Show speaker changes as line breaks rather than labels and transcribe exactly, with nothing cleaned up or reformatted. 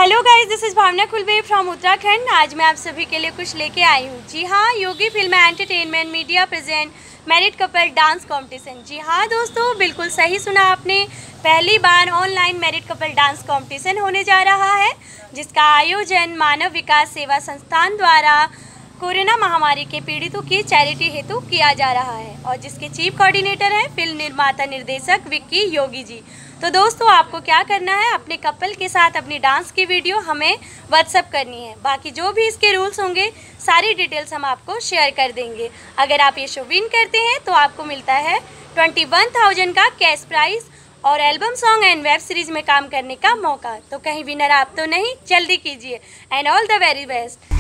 Hello guys, this is Bhavna Kulbe from Uttarakhand. आज मैं आप सभी के लिए कुछ लेके आई हूँ। जी हाँ, Yogi film entertainment media present married couple dance competition. जी हाँ दोस्तों, बिल्कुल सही सुना आपने। पहली बार online married couple dance competition होने जा रहा है, जिसका आयोजन मानव विकास सेवा संस्थान द्वारा कोरोना महामारी के पीड़ितों की चैरिटी हेतु किया जा रहा है और जिसके चीफ कोऑर्डिनेटर हैं फिल्म निर्माता निर्देशक विक्की योगी जी। तो दोस्तों, आपको क्या करना है, अपने कपल के साथ अपनी डांस की वीडियो हमें व्हाट्सअप करनी है। बाकी जो भी इसके रूल्स होंगे सारी डिटेल्स हम आपको शेयर कर देंगे। अगर आप ये शो विन करते हैं तो आपको मिलता है ट्वेंटी वन थाउजेंड का कैश प्राइज और album song and web series में काम करने का मौका। तो कहीं विनर आप तो नहीं, जल्दी कीजिए। And all the very best.